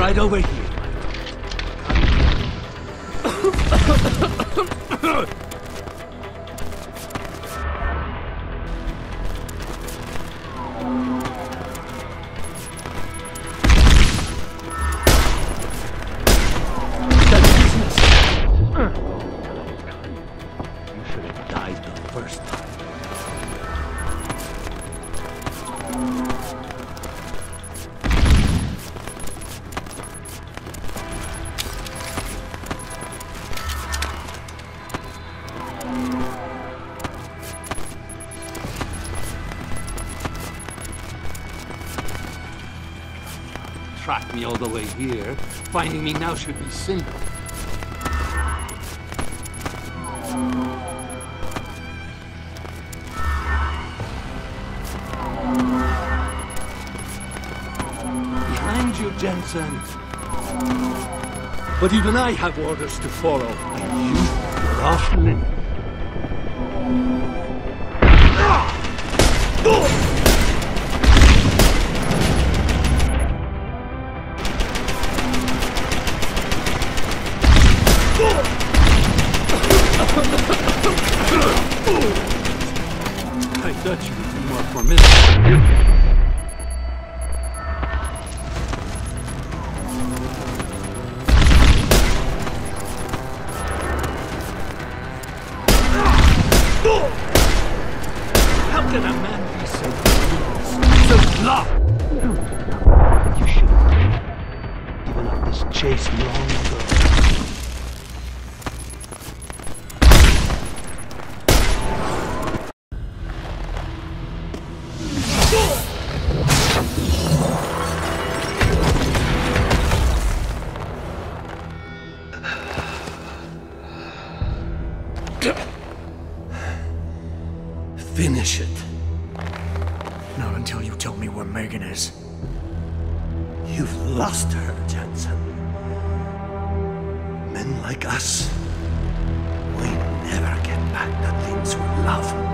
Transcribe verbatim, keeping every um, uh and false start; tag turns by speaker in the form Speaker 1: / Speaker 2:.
Speaker 1: right over here. Tracked me all the way here. Finding me now should be simple. Behind you, Jensen. But even I have orders to follow, and you are off limits. I thought you would be more formidable. How can a man be so foolish, so bluff? You should have given up this chase long ago. Finish it.
Speaker 2: Not until you tell me where Megan is.
Speaker 1: You've lost her, Jensen. Men like us, we never get back the things we love.